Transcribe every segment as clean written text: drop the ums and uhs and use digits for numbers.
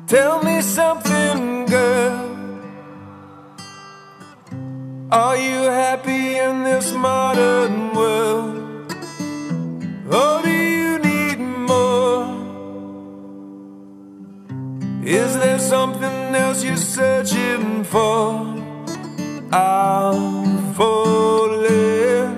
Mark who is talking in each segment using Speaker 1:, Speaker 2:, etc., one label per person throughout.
Speaker 1: Tell me something, girl. Are you happy in this modern world? Or do you need more? Is there something else you're searching for? I'm falling.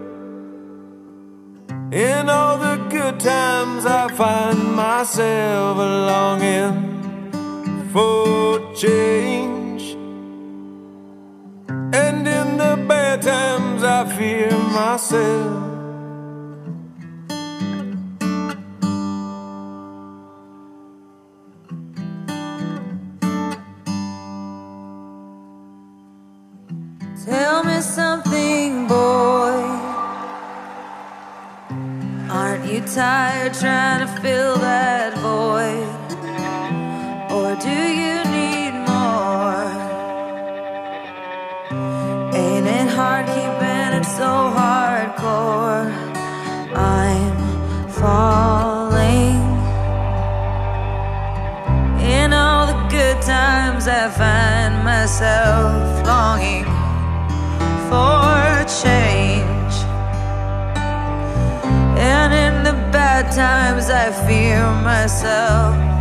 Speaker 1: In all the good times I find myself longing for change, and in the bad times I fear myself.
Speaker 2: Tell me something, boy. Aren't you tired trying to fill that void? Or do you need more? Ain't it hard keeping it so hardcore? I'm falling. In all the good times I find myself longing for change, and in the bad times I fear myself.